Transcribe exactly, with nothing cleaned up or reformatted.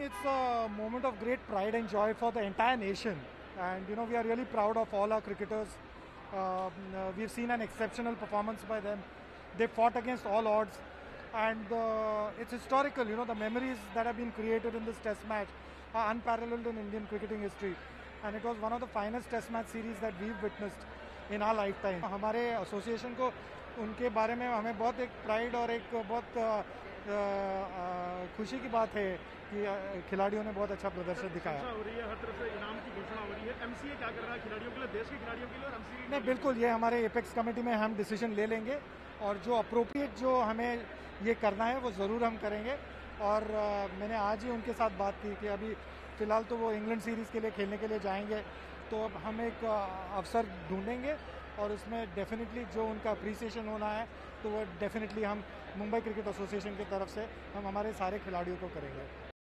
it's a moment of great pride and joy for the entire nation. And, you know, we are really proud of all our cricketers. Uh, we've seen an exceptional performance by them. They fought against all odds. And uh, it's historical, you know, the memories that have been created in this test match are unparalleled in Indian cricketing history. And it was one of the finest test match series that we've witnessed in our lifetime. हमारे association को उनके बारे में हमें बहुत एक pride और एक बहुत खुशी की बात है कि खिलाड़ियों ने बहुत अच्छा प्रदर्शन दिखाया। हो रही है, हर तरफ से इनाम की घोषणा हो रही है। एमसीए क्या कर रहा है खिलाड़ियों के लिए, देश के खिलाड़ियों के लिए? और एमसीए नहीं, बिल्कुल, ये हमारे एपेक्स कमेटी में हम डिसीजन ले लेंगे और जो अप्रोप्रिएट जो हमें ये करना है वो ज़रूर हम करेंगे। और आ, मैंने आज ही उनके साथ बात की कि अभी फ़िलहाल तो वो इंग्लैंड सीरीज़ के लिए खेलने के लिए जाएंगे, तो अब हम एक अवसर ढूंढेंगे और उसमें डेफिनेटली जो उनका अप्रिसिएशन होना है तो वो डेफिनेटली हम मुंबई क्रिकेट एसोसिएशन की तरफ से हम हमारे सारे खिलाड़ियों को करेंगे।